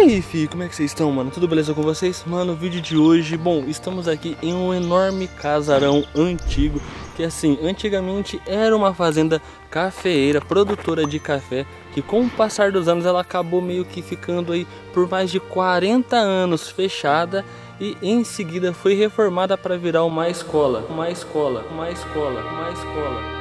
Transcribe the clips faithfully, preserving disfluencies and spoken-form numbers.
aí, fi, como é que vocês estão, mano? Tudo beleza com vocês? Mano, o vídeo de hoje, bom, estamos aqui em um enorme casarão antigo, que assim, antigamente era uma fazenda cafeeira, produtora de café, que com o passar dos anos ela acabou meio que ficando aí por mais de quarenta anos fechada e em seguida foi reformada para virar uma escola, uma escola, uma escola, uma escola.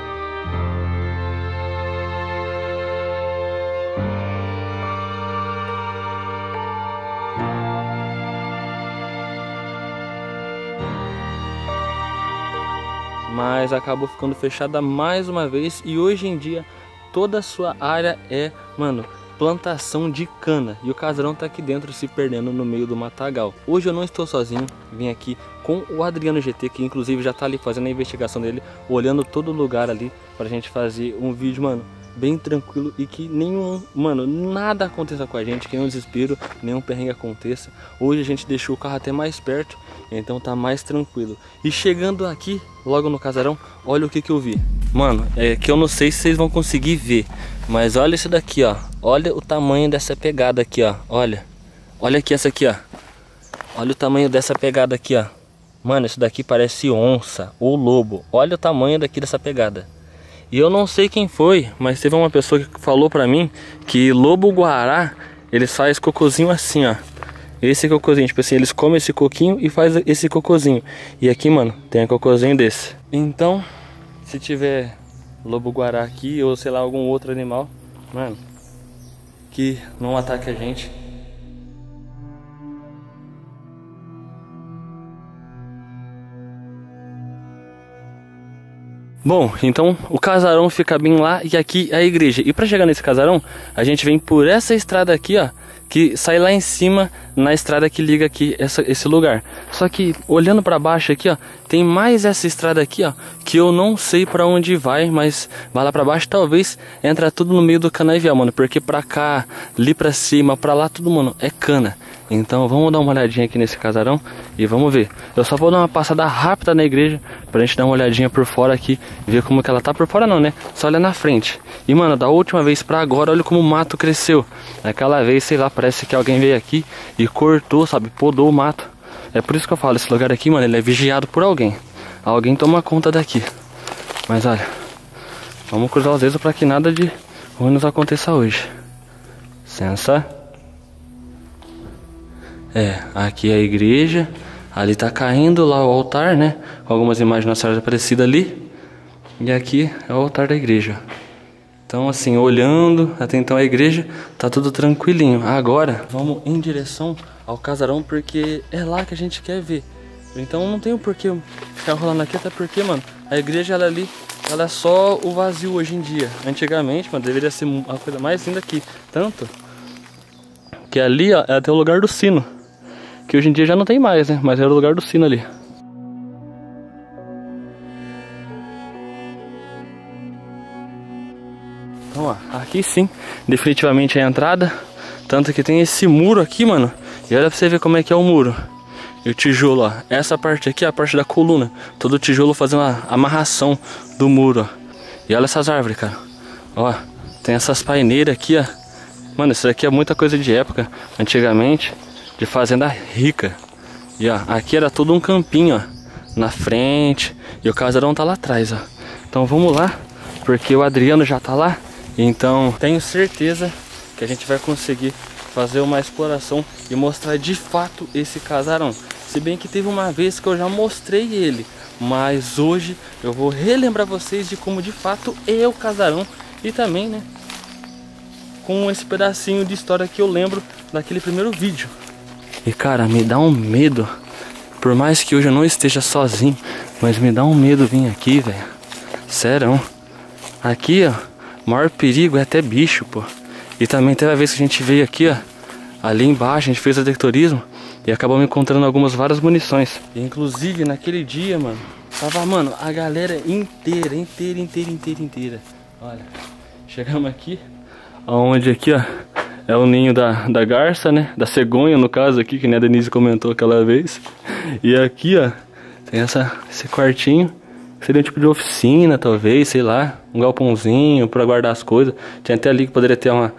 Mas acabou ficando fechada mais uma vez e hoje em dia toda a sua área é, mano, plantação de cana. E o casarão tá aqui dentro se perdendo no meio do matagal. Hoje eu não estou sozinho, vim aqui com o Adriano G T, que inclusive já tá ali fazendo a investigação dele, olhando todo lugar ali pra gente fazer um vídeo, mano, bem tranquilo e que nenhum, mano, nada aconteça com a gente, que nenhum desespero, nenhum perrengue aconteça. Hoje a gente deixou o carro até mais perto, então tá mais tranquilo. E chegando aqui, logo no casarão, olha o que que eu vi. Mano, é que eu não sei se vocês vão conseguir ver, mas olha isso daqui, ó. Olha o tamanho dessa pegada aqui, ó. Olha, olha aqui essa aqui, ó. Olha o tamanho dessa pegada aqui, ó. Mano, isso daqui parece onça ou lobo. Olha o tamanho daqui dessa pegada. E eu não sei quem foi, mas teve uma pessoa que falou pra mim que lobo-guará, eles faz cocôzinho assim, ó. Esse cocôzinho, tipo assim, eles comem esse coquinho e faz esse cocôzinho. E aqui, mano, tem um cocôzinho desse. Então, se tiver lobo-guará aqui ou sei lá, algum outro animal, mano, que não ataque a gente. Bom, então o casarão fica bem lá e aqui a igreja. E pra chegar nesse casarão, a gente vem por essa estrada aqui, ó, que sai lá em cima na estrada que liga aqui essa, esse lugar. Só que olhando pra baixo aqui, ó, tem mais essa estrada aqui, ó, que eu não sei pra onde vai, mas vai lá pra baixo, talvez entra tudo no meio do canavial, mano, porque pra cá, ali pra cima, pra lá, tudo, mano, é cana. Então vamos dar uma olhadinha aqui nesse casarão e vamos ver. Eu só vou dar uma passada rápida na igreja pra gente dar uma olhadinha por fora aqui, ver como que ela tá por fora não, né? Só olha na frente. E mano, da última vez pra agora, olha como o mato cresceu. Aquela vez, sei lá, parece que alguém veio aqui e cortou, sabe? Podou o mato. É por isso que eu falo, esse lugar aqui, mano, ele é vigiado por alguém. Alguém toma conta daqui. Mas olha, vamos cruzar os dedos pra que nada de ruim nos aconteça hoje. Licença. É, aqui é a igreja. Ali tá caindo lá o altar, né? Com algumas imagens de Nossa Senhora Aparecida ali. E aqui é o altar da igreja. Então assim, olhando até então a igreja, tá tudo tranquilinho. Agora vamos em direção ao casarão, porque é lá que a gente quer ver. Então não tem o porquê ficar rolando aqui, até porque, mano, a igreja ela ali, ela é só o vazio hoje em dia. Antigamente, mano, deveria ser a coisa mais linda aqui. Tanto que ali, ó, é até o lugar do sino. Que hoje em dia já não tem mais, né? Mas era o lugar do sino ali. Então, ó, aqui sim, definitivamente é a entrada. Tanto que tem esse muro aqui, mano. E olha pra você ver como é que é o muro. E o tijolo, ó. Essa parte aqui é a parte da coluna. Todo o tijolo fazendo a amarração do muro, ó. E olha essas árvores, cara. Ó, tem essas paineiras aqui, ó. Mano, isso aqui é muita coisa de época, antigamente, de fazenda rica. E ó, aqui era todo um campinho, ó, na frente. E o casarão tá lá atrás, ó. Então vamos lá, porque o Adriano já tá lá. Então tenho certeza que a gente vai conseguir fazer uma exploração e mostrar de fato esse casarão. Se bem que teve uma vez que eu já mostrei ele, mas hoje eu vou relembrar vocês de como de fato é o casarão. E também, né, com esse pedacinho de história que eu lembro daquele primeiro vídeo. E cara, me dá um medo. Por mais que hoje eu não esteja sozinho, mas me dá um medo vir aqui, velho. Sério. Aqui, ó, o maior perigo é até bicho, pô. E também teve a vez que a gente veio aqui, ó, ali embaixo, a gente fez o detectorismo e acabamos encontrando algumas várias munições. E, inclusive naquele dia, mano, tava, mano, a galera inteira, inteira, inteira, inteira, inteira. Olha, chegamos aqui, onde aqui, ó, é o ninho da, da garça, né? Da cegonha, no caso aqui, que nem a Denise comentou aquela vez. E aqui, ó, tem essa, esse quartinho. Seria um tipo de oficina, talvez, sei lá. Um galpãozinho pra guardar as coisas. Tinha até ali que poderia ter uma,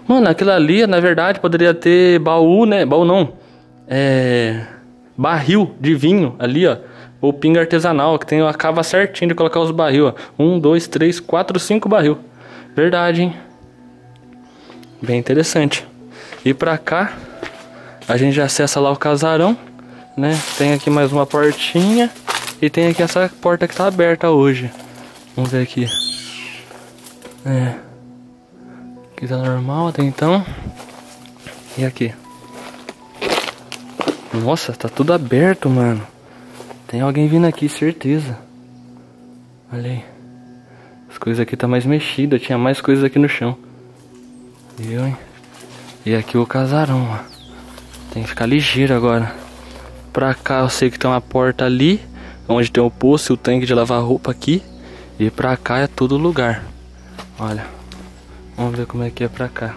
Mano, aquilo ali, na verdade, poderia ter baú, né? Baú não. É... barril de vinho ali, ó. Ou pinga artesanal, que tem a cava certinho de colocar os barril, ó. Um, dois, três, quatro, cinco barril. Verdade, hein? Bem interessante. E pra cá, a gente já acessa lá o casarão, né? Tem aqui mais uma portinha. E tem aqui essa porta que tá aberta hoje. Vamos ver aqui. É. Aqui tá normal até então. E aqui? Nossa, tá tudo aberto, mano. Tem alguém vindo aqui, certeza. Olha aí. As coisas aqui tá mais mexidas. Tinha mais coisas aqui no chão. Viu, hein? E aqui o casarão, ó. Tem que ficar ligeiro agora. Pra cá eu sei que tem uma porta ali, onde tem o poço e o tanque de lavar roupa aqui. E pra cá é todo lugar. Olha. Vamos ver como é que é pra cá.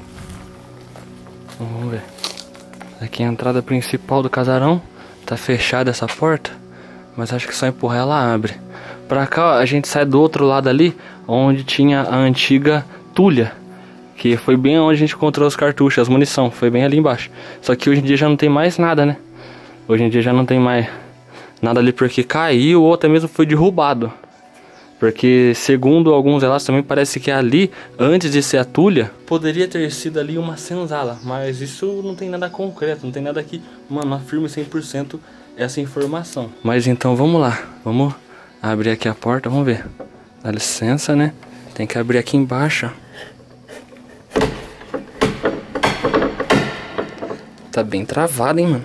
Vamos ver. Aqui é a entrada principal do casarão. Tá fechada essa porta, mas acho que só empurrar ela abre. Pra cá, ó, a gente sai do outro lado ali, onde tinha a antiga tulha, que foi bem onde a gente encontrou os cartuchos, as munição. Foi bem ali embaixo. Só que hoje em dia já não tem mais nada, né? Hoje em dia já não tem mais nada ali porque caiu ou até mesmo foi derrubado. Porque segundo alguns relatos também parece que ali, antes de ser a tulha, poderia ter sido ali uma senzala. Mas isso não tem nada concreto, não tem nada que, mano, afirme cem por cento essa informação. Mas então vamos lá, vamos abrir aqui a porta, vamos ver. Dá licença, né? Tem que abrir aqui embaixo. Tá bem travado, hein, mano.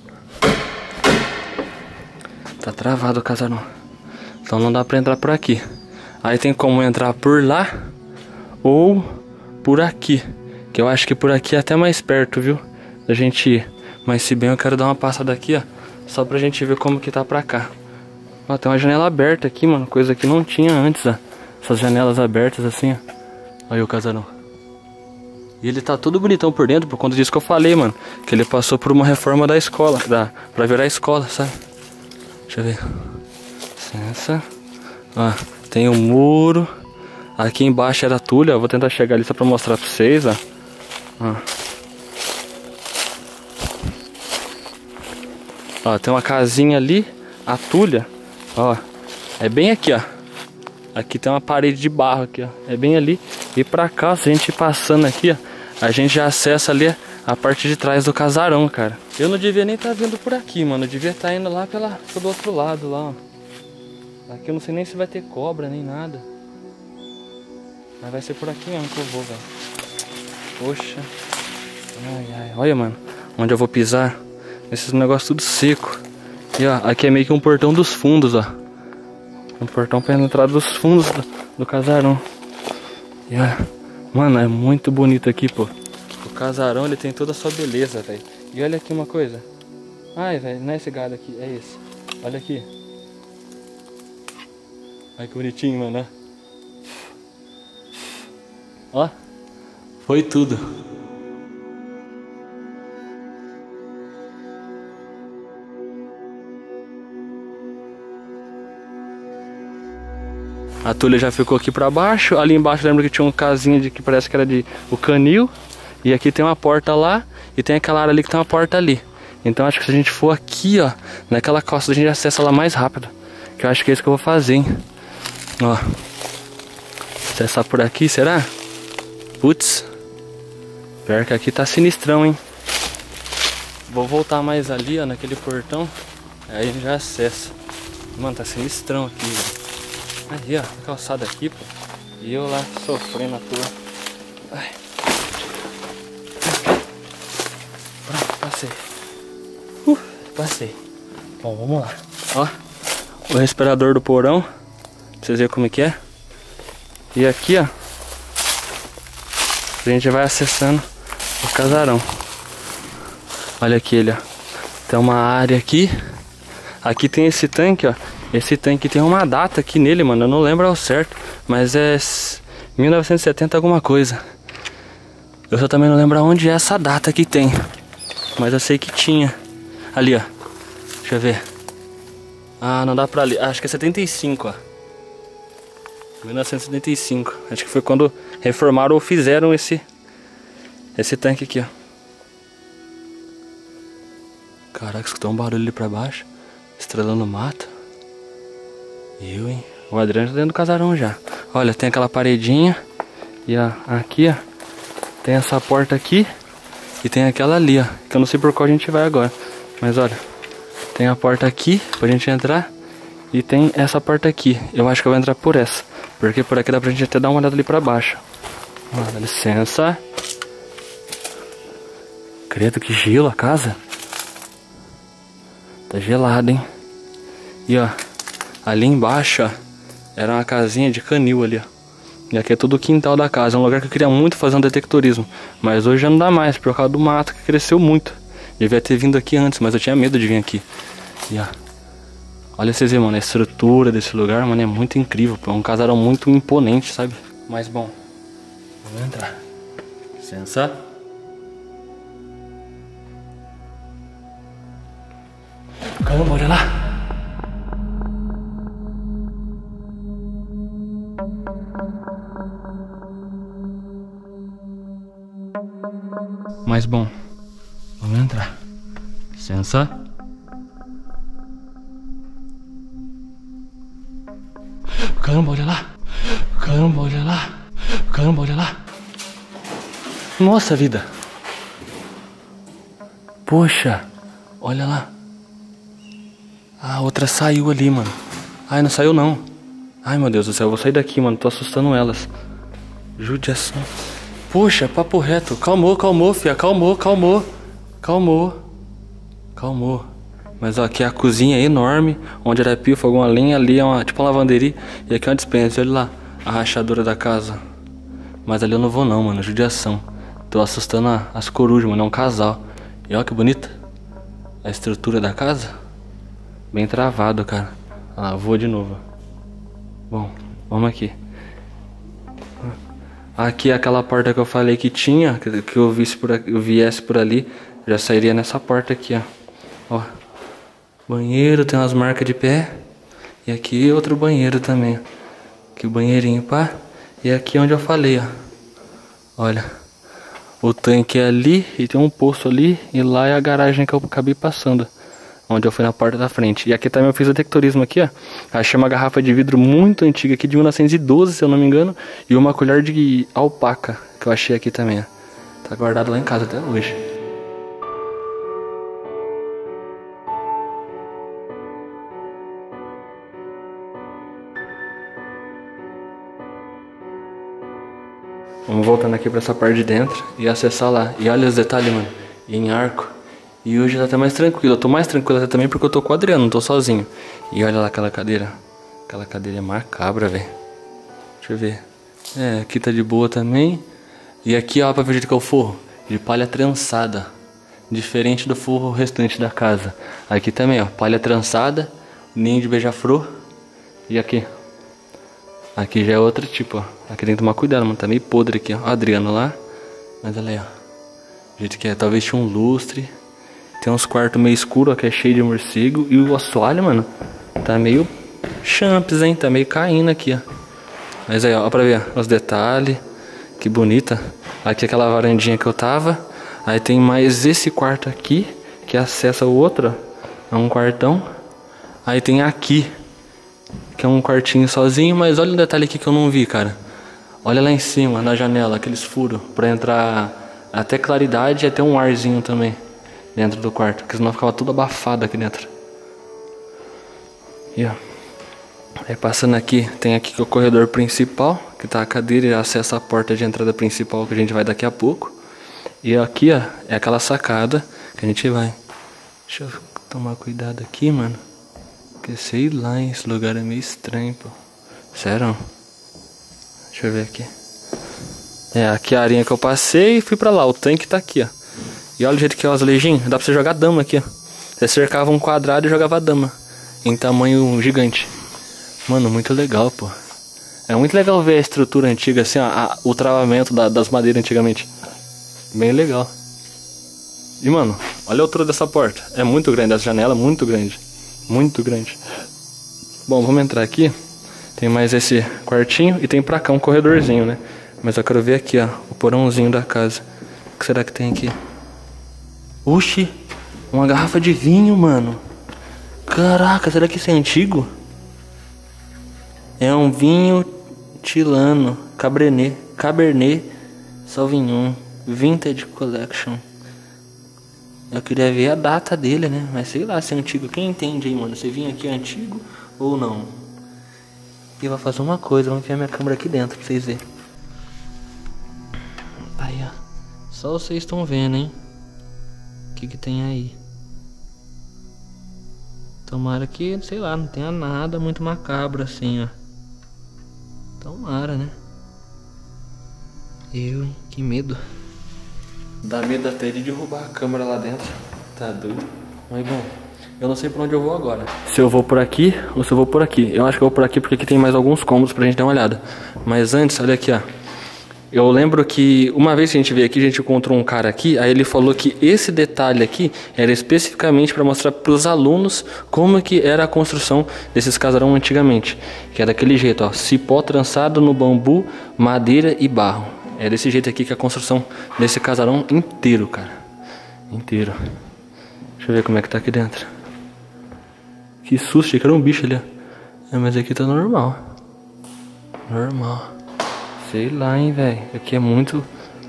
Tá travado o casarão. Então não dá pra entrar por aqui. Aí tem como entrar por lá ou por aqui, que eu acho que por aqui é até mais perto, viu, da gente ir. Mas se bem eu quero dar uma passada aqui, ó, só pra gente ver como que tá pra cá. Ó, tem uma janela aberta aqui, mano, coisa que não tinha antes, ó. Essas janelas abertas assim, ó. Olha aí o casarão. E ele tá todo bonitão por dentro, por conta disso que eu falei, mano, que ele passou por uma reforma da escola, da, pra virar escola, sabe? Deixa eu ver. Licença. Ó, tem um muro. Aqui embaixo era a tulha. Eu vou tentar chegar ali só pra mostrar pra vocês, ó. Ó. Ó, tem uma casinha ali. A tulha, ó, é bem aqui, ó. Aqui tem uma parede de barro aqui, ó. É bem ali. E pra cá, se a gente ir passando aqui, ó, a gente já acessa ali a parte de trás do casarão, cara. Eu não devia nem estar vindo por aqui, mano. Eu devia estar indo lá pela, pelo outro lado, lá, ó. Aqui eu não sei nem se vai ter cobra, nem nada. Mas vai ser por aqui mesmo que eu vou, velho. Poxa. Ai, ai. Olha, mano, onde eu vou pisar. Esses negócios tudo seco. E, ó, aqui é meio que um portão dos fundos, ó. Um portão pra entrar dos fundos do, do casarão. E, ó, mano, é muito bonito aqui, pô. O casarão, ele tem toda a sua beleza, velho. E olha aqui uma coisa. Ai, velho, não é esse galho aqui, é esse. Olha aqui. Olha que bonitinho, mano. Ó, foi tudo. A tulha já ficou aqui pra baixo. Ali embaixo lembra que tinha um casinho de que parece que era de o canil. E aqui tem uma porta lá. E tem aquela área ali que tem uma porta ali. Então acho que se a gente for aqui, ó, naquela costa, a gente acessa ela mais rápido. Que eu acho que é isso que eu vou fazer, hein. Ó, acessar por aqui, será? Putz, pior que aqui tá sinistrão, hein. Vou voltar mais ali, ó, naquele portão. Aí a gente já acessa. Mano, tá sinistrão aqui, velho. Aí, ó, a calçada aqui, pô. E eu lá sofrendo à toa. Ai. Pronto, passei. Uh, passei. Bom, vamos lá. Ó, o respirador do porão. Pra vocês verem como é que é. E aqui, ó, a gente vai acessando o casarão. Olha aqui ele, ó. Tem uma área aqui. Aqui tem esse tanque, ó. Esse tanque tem uma data aqui nele, mano. Eu não lembro ao certo, mas é mil novecentos e setenta alguma coisa. Eu só também não lembro aonde é essa data que tem. Mas eu sei que tinha. Ali, ó. Deixa eu ver. Ah, não dá pra ler. Acho que é setenta e cinco, ó. mil novecentos e setenta e cinco. Acho que foi quando reformaram ou fizeram esse esse tanque aqui, ó. Caraca, escutou um barulho ali pra baixo. Estrelando o mato. Eu, hein? O Adriano tá dentro do casarão já. Olha, tem aquela paredinha. E ó, aqui, ó. Tem essa porta aqui. E tem aquela ali, ó. Que eu não sei por qual a gente vai agora. Mas olha, tem a porta aqui pra gente entrar. E tem essa porta aqui. Eu acho que eu vou entrar por essa. Porque por aqui dá pra gente até dar uma olhada ali pra baixo. Ó, dá licença. Credo, que gelo a casa. Tá gelado, hein? E ó, ali embaixo, ó, era uma casinha de canil ali, ó. E aqui é tudo o quintal da casa. É um lugar que eu queria muito fazer um detectorismo. Mas hoje já não dá mais, por causa do mato que cresceu muito. Devia ter vindo aqui antes, mas eu tinha medo de vir aqui. E ó, olha vocês verem, mano, a estrutura desse lugar, mano, é muito incrível, pô. É um casarão muito imponente, sabe? Mas bom, vamos entrar. Licença. Caramba, olha lá. Mas bom, vamos entrar. Licença. Caramba, olha lá. Caramba, olha lá. Caramba, olha lá. Nossa vida. Poxa, olha lá. A outra saiu ali, mano. Ai, não saiu não. Ai, meu Deus do céu, eu vou sair daqui, mano. Tô assustando elas. Judiação. Poxa, papo reto. Calmou, calmou, fia. Calmou, calmou. Calmou. Calmou. Mas ó, aqui é a cozinha enorme. Onde era pio, fogão a lenha. Ali é uma, tipo uma lavanderia. E aqui é uma dispensa. Olha lá. A rachadura da casa. Mas ali eu não vou não, mano. Judiação. Tô assustando a, as corujas, mano. É um casal. E olha que bonita. A estrutura da casa. Bem travado, cara. Olha lá, vou de novo. Bom, vamos aqui. Aqui é aquela porta que eu falei que tinha. Que, que eu, visse por, eu viesse por ali. Já sairia nessa porta aqui, ó. Ó. Banheiro, tem umas marcas de pé. E aqui outro banheiro também. Aqui o banheirinho, pá. E aqui é onde eu falei, ó. Olha. O tanque é ali. E tem um poço ali. E lá é a garagem que eu acabei passando. Onde eu fui na porta da frente. E aqui também eu fiz o detectorismo aqui, ó. Achei uma garrafa de vidro muito antiga aqui, de mil novecentos e doze, se eu não me engano. E uma colher de alpaca, que eu achei aqui também, ó. Tá guardado lá em casa até hoje. Vamos voltando aqui pra essa parte de dentro e acessar lá. E olha os detalhes, mano. E em arco. E hoje tá até mais tranquilo. Eu tô mais tranquilo até também porque eu tô com o Adriano, não tô sozinho. E olha lá aquela cadeira. Aquela cadeira é macabra, velho. Deixa eu ver. É, aqui tá de boa também. E aqui, ó, pra ver que é o forro. De palha trançada. Diferente do forro restante da casa. Aqui também, ó. Palha trançada. Ninho de beija-flor. E aqui. Aqui já é outro tipo, ó. Aqui tem que tomar cuidado, mano. Tá meio podre aqui, ó. O Adriano lá. Mas olha aí, ó. Do jeito que é. Talvez tinha um lustre. Tem uns quartos meio escuros, ó, que é cheio de morcego. E o assoalho, mano, tá meio champs, hein? Tá meio caindo aqui, ó. Mas aí, ó, ó pra ver, ó, os detalhes. Que bonita. Aqui é aquela varandinha que eu tava. Aí tem mais esse quarto aqui, que acessa o outro, ó. É um quartão. Aí tem aqui, que é um quartinho sozinho. Mas olha o detalhe aqui que eu não vi, cara. Olha lá em cima, na janela, aqueles furos. Pra entrar até claridade e até um arzinho também. Dentro do quarto, porque senão ficava tudo abafado aqui dentro. E ó, aí passando aqui, tem aqui que é o corredor principal, que tá a cadeira e acessa a porta de entrada principal que a gente vai daqui a pouco. E aqui, ó, é aquela sacada que a gente vai. Deixa eu tomar cuidado aqui, mano. Porque sei lá, hein, esse lugar é meio estranho, pô. Sério? Deixa eu ver aqui. É, aqui a arinha que eu passei e fui pra lá, o tanque tá aqui, ó. E olha o jeito que é o azulejinho. Dá pra você jogar dama aqui, ó. Você cercava um quadrado e jogava dama. Em tamanho gigante. Mano, muito legal, pô. É muito legal ver a estrutura antiga, assim, ó, a, o travamento da, das madeiras antigamente. Bem legal. E, mano, olha a altura dessa porta. É muito grande, essa janela é muito grande. Muito grande. Bom, vamos entrar aqui. Tem mais esse quartinho e tem pra cá um corredorzinho, né? Mas eu quero ver aqui, ó, o porãozinho da casa. que será que tem aqui? Oxi, uma garrafa de vinho, mano. Caraca, será que isso é antigo? É um vinho Tilano, Cabernet, Cabernet Sauvignon, Vintage Collection. Eu queria ver a data dele, né? Mas sei lá se é antigo. Quem entende aí, mano? Você vinha aqui é antigo ou não? E eu vou fazer uma coisa, vou enfiar minha câmera aqui dentro pra vocês verem. Aí, ó. Só vocês estão vendo, hein? O que que tem aí? Tomara que, sei lá, não tenha nada muito macabro assim, ó. Tomara, né? Eu, hein? Que medo. Dá medo até de derrubar a câmera lá dentro. Tá doido? Mas bom, eu não sei pra onde eu vou agora. Se eu vou por aqui ou se eu vou por aqui. Eu acho que eu vou por aqui porque aqui tem mais alguns cômodos pra gente dar uma olhada. Mas antes, olha aqui, ó. Eu lembro que uma vez que a gente veio aqui, a gente encontrou um cara aqui. Aí ele falou que esse detalhe aqui era especificamente para mostrar para os alunos como que era a construção desses casarão antigamente. Que é daquele jeito, ó. Cipó trançado no bambu, madeira e barro. É desse jeito aqui que é a construção desse casarão inteiro, cara. Inteiro. Deixa eu ver como é que tá aqui dentro. Que susto, achei que era um bicho ali, ó. É, mas aqui tá normal. Normal. Sei lá, hein, velho. Aqui é muito...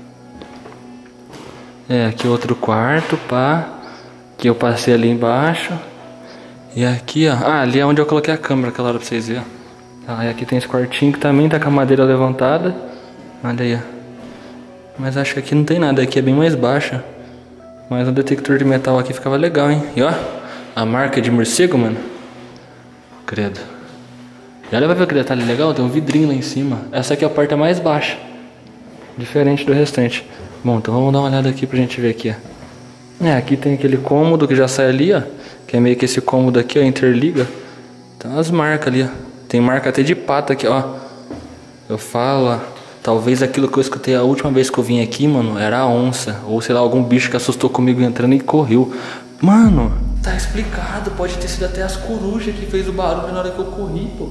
É, aqui outro quarto, pá. Aqui eu passei ali embaixo. E aqui, ó. Ah, ali é onde eu coloquei a câmera aquela hora pra vocês verem, ó. Ah, e aqui tem esse quartinho que também tá com a madeira levantada. Olha aí, ó. Mas acho que aqui não tem nada. Aqui é bem mais baixa. Mas o detector de metal aqui ficava legal, hein. E ó, a marca de morcego, mano. Credo. E olha pra ver que detalhe legal, tem um vidrinho lá em cima. Essa aqui é a porta mais baixa, diferente do restante. Bom, então vamos dar uma olhada aqui pra gente ver aqui, ó. É, aqui tem aquele cômodo que já sai ali, ó. Que é meio que esse cômodo aqui, ó, interliga. Tem umas marcas ali, ó. Tem marca até de pata aqui, ó. Eu falo, ó. Talvez aquilo que eu escutei a última vez que eu vim aqui, mano, era a onça. Ou sei lá, algum bicho que assustou comigo entrando e correu. Mano, tá explicado. Pode ter sido até as corujas que fez o barulho na hora que eu corri, pô.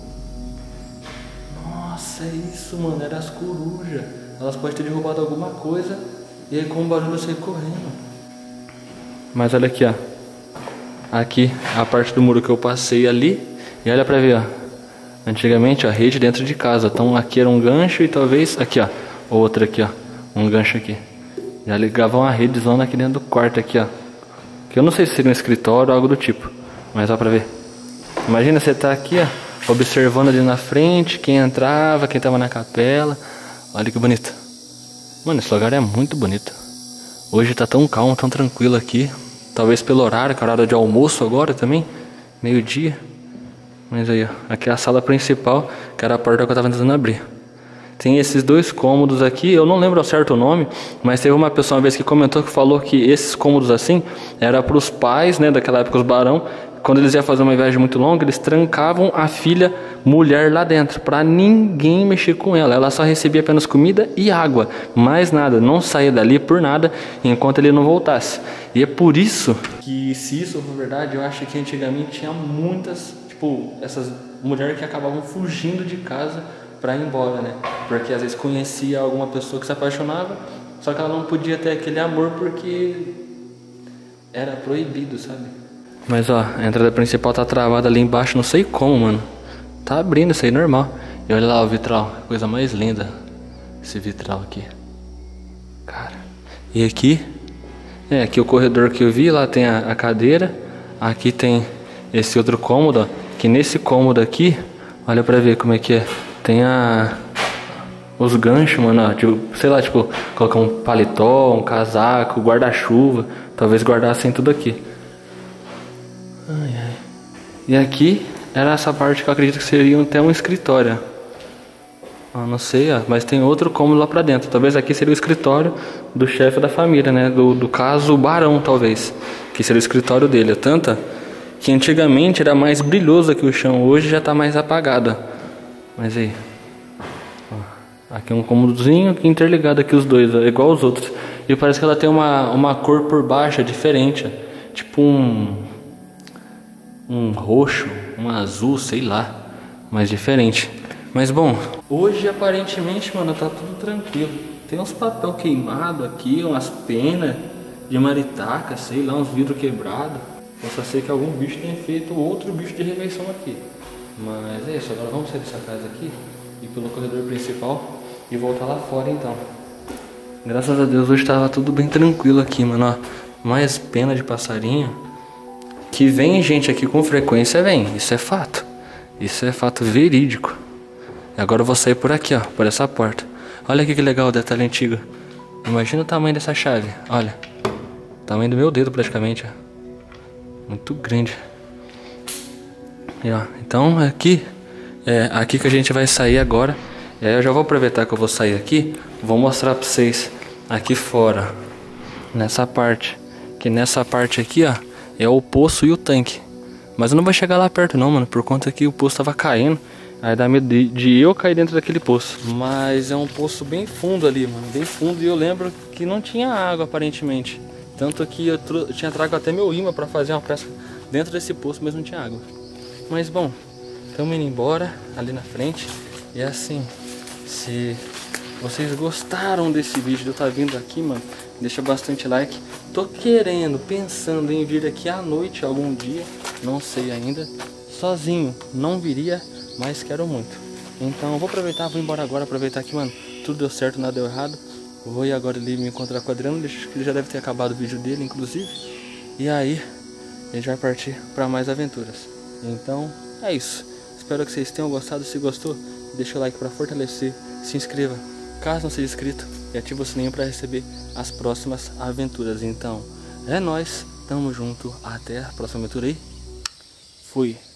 Nossa, é isso, mano. Era as corujas. Elas podem ter derrubado alguma coisa e aí com o barulho eu saí correndo. Mas olha aqui, ó. Aqui, a parte do muro que eu passei ali. E olha pra ver, ó. Antigamente, ó, rede dentro de casa. Então aqui era um gancho e talvez... Aqui, ó. Outra aqui, ó. Um gancho aqui. Já ligavam a rede zona aqui dentro do quarto aqui, ó. Que eu não sei se seria um escritório ou algo do tipo. Mas ó pra ver. Imagina você tá aqui, ó. Observando ali na frente. Quem entrava, quem tava na capela. Olha que bonito. Mano, esse lugar é muito bonito. Hoje tá tão calmo, tão tranquilo aqui. Talvez pelo horário, que é horário de almoço agora também. Meio dia. Mas aí, ó, aqui é a sala principal, que era a porta que eu tava tentando abrir. Tem esses dois cômodos aqui, eu não lembro ao certo o nome, mas teve uma pessoa uma vez que comentou que falou que esses cômodos assim, era para os pais, né, daquela época, os barão, quando eles iam fazer uma viagem muito longa, eles trancavam a filha mulher lá dentro, para ninguém mexer com ela. Ela só recebia apenas comida e água, mais nada, não saía dali por nada, enquanto ele não voltasse. E é por isso que, se isso for verdade, eu acho que antigamente tinha muitas... Tipo, essas mulheres que acabavam fugindo de casa pra ir embora, né? Porque às vezes conhecia alguma pessoa que se apaixonava, só que ela não podia ter aquele amor porque era proibido, sabe? Mas ó, a entrada principal tá travada ali embaixo, não sei como, mano. Tá abrindo isso aí, normal. E olha lá o vitral, coisa mais linda. Esse vitral aqui. Cara. E aqui? É, aqui o corredor que eu vi, lá tem a, a cadeira. Aqui tem esse outro cômodo, ó. Que nesse cômodo aqui, olha pra ver como é que é. Tem a... os ganchos, mano, ó, tipo, sei lá, tipo, colocar um paletó, um casaco, guarda-chuva. Talvez guardassem tudo aqui. Ai, ai. E aqui era essa parte que eu acredito que seria até um escritório. Ah, não sei, ó, mas tem outro cômodo lá pra dentro. Talvez aqui seria o escritório do chefe da família, né? Do, do caso, o barão, talvez. Que seria o escritório dele. Tanta... que antigamente era mais brilhoso aqui o chão, hoje já tá mais apagado. Mas aí, ó, aqui é um cômodozinho aqui interligado aqui os dois, ó, igual os outros. E parece que ela tem uma, uma cor por baixo diferente, ó, tipo um um roxo, um azul, sei lá, mas diferente. Mas bom, hoje aparentemente, mano, tá tudo tranquilo. Tem uns papel queimado aqui, umas penas de maritaca, sei lá, uns vidros quebrados. Possa ser que algum bicho tenha feito outro bicho de refeição aqui. Mas é isso, agora vamos sair dessa casa aqui, ir pelo corredor principal e voltar lá fora então. Graças a Deus hoje tava tudo bem tranquilo aqui, mano, ó. Mais pena de passarinho. Que vem gente aqui com frequência, vem, isso é fato. Isso é fato verídico. Agora eu vou sair por aqui, ó, por essa porta. Olha aqui que legal o detalhe antigo. Imagina o tamanho dessa chave, olha. Tamanho do meu dedo praticamente, ó. Muito grande. E, ó, então aqui é aqui que a gente vai sair agora. E aí eu já vou aproveitar que eu vou sair aqui. Vou mostrar pra vocês aqui fora, nessa parte. Que nessa parte aqui, ó, é o poço e o tanque. Mas eu não vou chegar lá perto não, mano, por conta que o poço tava caindo. Aí dá medo de, de eu cair dentro daquele poço. Mas é um poço bem fundo ali, mano, bem fundo. E eu lembro que não tinha água aparentemente. Tanto que eu, eu tinha trago até meu imã pra fazer uma pesca dentro desse poço, mas não tinha água. Mas bom, estamos indo embora ali na frente. E é assim, se vocês gostaram desse vídeo de eu estar vindo aqui, mano, deixa bastante like. Tô querendo, pensando em vir aqui à noite algum dia, não sei ainda. Sozinho, não viria, mas quero muito. Então eu vou aproveitar, vou embora agora, aproveitar que, mano, tudo deu certo, nada deu errado. Vou ir agora ali me encontrar com o Adriano, acho que ele já deve ter acabado o vídeo dele, inclusive. E aí, a gente vai partir para mais aventuras. Então, é isso. Espero que vocês tenham gostado. Se gostou, deixa o like para fortalecer. Se inscreva, caso não seja inscrito. E ativa o sininho para receber as próximas aventuras. Então, é nóis. Tamo junto. Até a próxima aventura aí. Fui.